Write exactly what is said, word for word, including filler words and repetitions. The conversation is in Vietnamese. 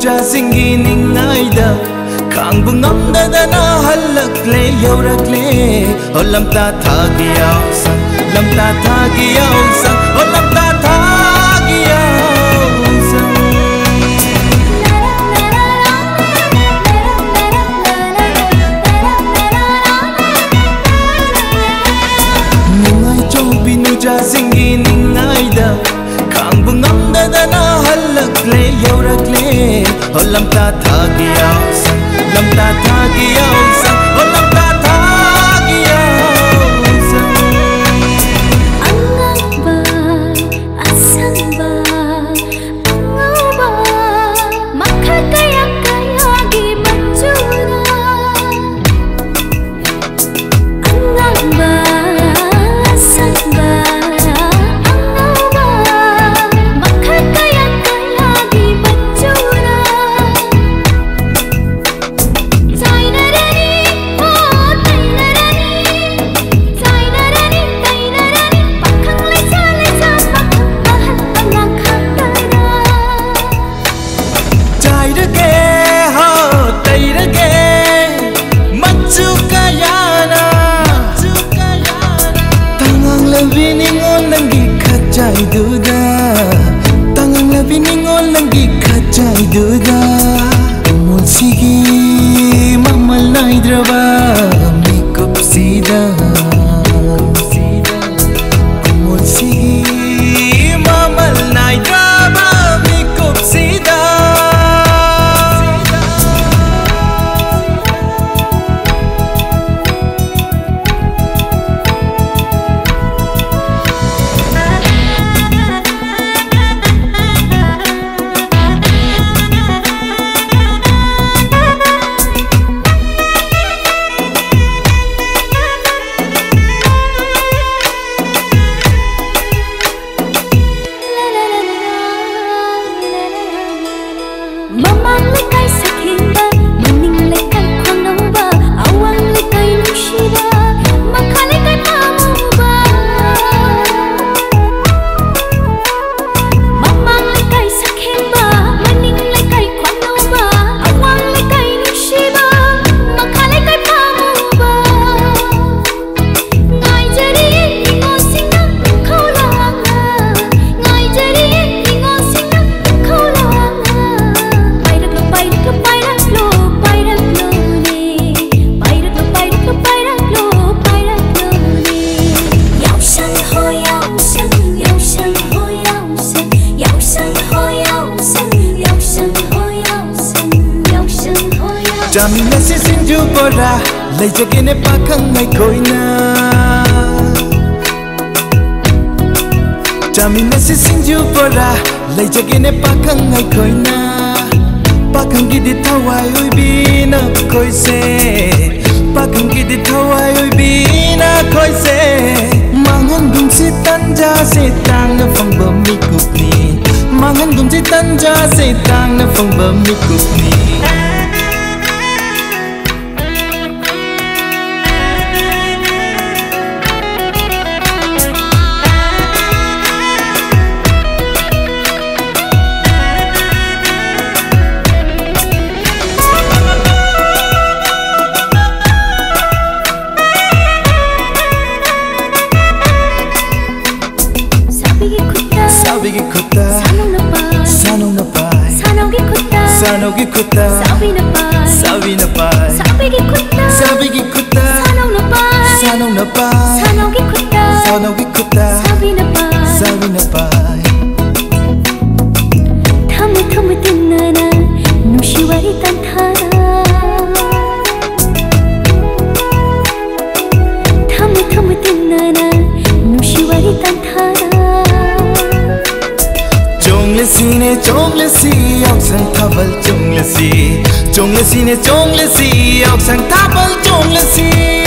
ꯅꯨꯡꯁꯤꯕꯤ ꯅꯤꯡꯉꯥꯏꯗ ꯈꯥꯡꯕ ꯉꯝꯗꯗꯅ ꯍꯜꯂꯛꯂꯦ ꯌꯧꯔꯛꯂꯦ ꯍꯣ ꯂꯝꯇꯥ ꯊꯥꯒꯤ ꯌꯥꯎꯁꯪ ꯂꯝꯇꯥ ꯊꯥꯒꯤ ꯌꯥꯎꯁꯪ ꯍꯣ ꯂꯝꯇꯥ ꯊꯥꯒꯤ ꯌꯥꯎꯁꯪ ꯅꯨꯡꯉꯥꯏꯆꯧꯕꯤ ꯅꯨꯡꯖꯥꯁꯤꯡꯒꯤ ꯅꯤꯡꯉꯥꯏꯗ ꯈꯥꯡꯕ ꯉꯝꯗꯗꯅ ꯍꯜꯂꯛꯂꯦ ꯌꯧꯔꯛꯂꯦ ꯍꯣ ꯂꯝꯇꯥ ꯊꯥꯒꯤ ꯌꯥꯎꯁꯪ lamta thagi yausang oh lamta thagi yausang angaba asamba angaba makhal kaya kaya gi manjura angaba asamba angaba makhal kaya kaya gi manjura Duda tangang labi ningon langi kacai duda umul sigi mamal naidraba mikup sida umul sigi mamal naidraba mikup sida mamang lekay sakhinda maning lekay khwangnawa awang lekay nungsiba makhale kay pamuba mamang lekay sakhinda maning lekay khwangnawa awang lekay nungsiba makhale kay pamuba ngai jari ningo singna khawlanga ngai jari ningo singna khawlanga Jamina si sinju bora lay jagene pakhang ngai koina Jamina si sinju bora lay jagene pakhang ngai koina pakhang gidi thawai oi bina koise pakhang gidi thawai oi bina koise mangan dum si tanja se tang na phang ba mi kupni mangan dum si tanja se tang na phang ba mi kupni Sabigi kuta, sanong na pai, sanogi kuta, sanogi kuta, sabi na pai, sabi na pai, sabigi kuta, sabigi kuta, sanong na pai, sanong na pai, sanogi kuta, sanogi kuta, sabi na pai, sabi na pai. Thamu thamu tinana, nungsiwari tanthara. Thamu thamu tinana, nungsiwari tanthara. Chonglesi ne chonglesi yausang thabal chonglesi Chonglesi ne chonglesi yausang thabal chonglesi